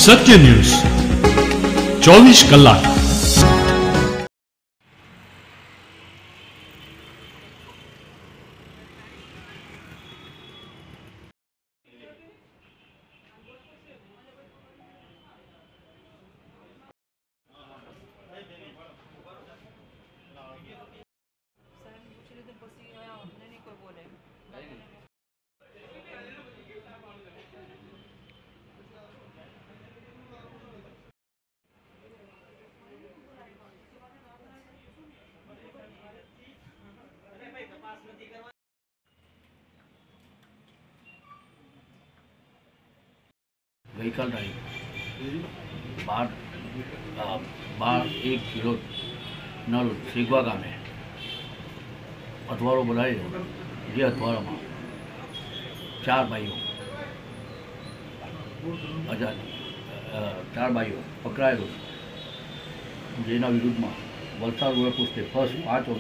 सत्य न्यूज 24 कलाक। गई कल रही 12-1 किलो नल सीगवा गामे अथवाड़ो बनाई जे अथवाड़ा में 4 भाईओ 4 भाईओ पकड़ाये जेना विरुद्ध में वलसाड रोड पोस्टे फर्स्ट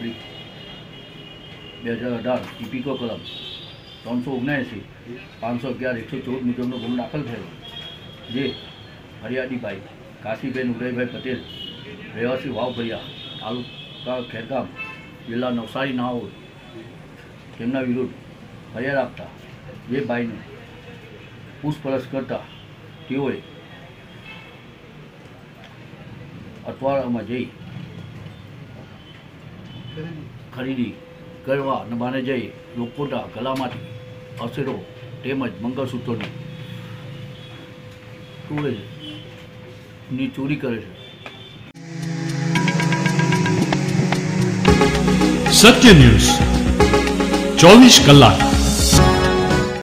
5/2018 टीपीको कलम 379 511-114 मुजबनो गुनो दाखल थयो। जे फरियादी भाई काशीबेन उदयभाई पटेल रहवासी वावभरिया तालुका खेरगाम जिला नवसारी ना हो તેમના વિરુદ્ધ ફરિયાદ આપતા જે ભાઈને પૂછપરછ કરતા તેઓએ અઠવાડિયામાં જઈ ખરીદી કરવા નબાને જઈ લોકોના ગળામાંથી અસેરો તેમજ મંગળસૂત્રોની चोरी करे। सत्य न्यूज 24 कलाक।